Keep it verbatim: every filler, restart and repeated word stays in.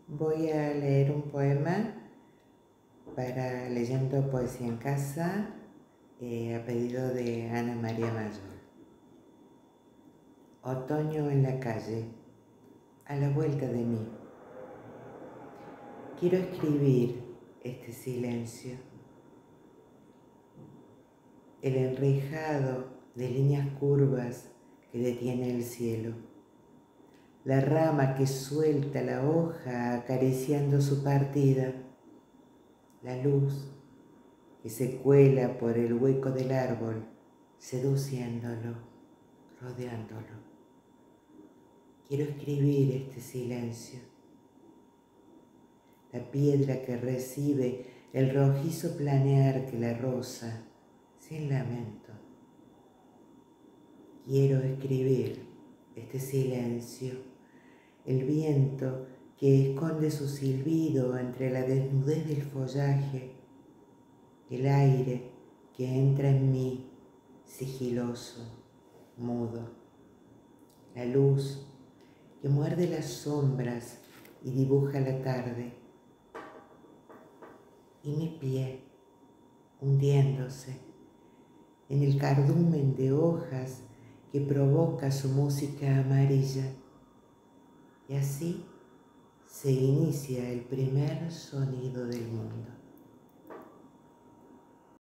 Voy a leer un poema para Leyendo Poesía en Casa, eh, a pedido de Ana María Mayor. Otoño en la calle, a la vuelta de mí. Quiero escribir este silencio, el enrejado de líneas curvas que detiene el cielo, la rama que suelta la hoja acariciando su partida, la luz que se cuela por el hueco del árbol, seduciéndolo, rodeándolo. Quiero escribir este silencio, la piedra que recibe el rojizo planear que la roza, sin lamento. Quiero escribir este silencio, el viento que esconde su silbido entre la desnudez del follaje, el aire que entra en mí, sigiloso, mudo, la luz que muerde las sombras y dibuja la tarde, y mi pie hundiéndose en el cardumen de hojas que provoca su música amarilla. Y así se inicia el primer sonido del mundo.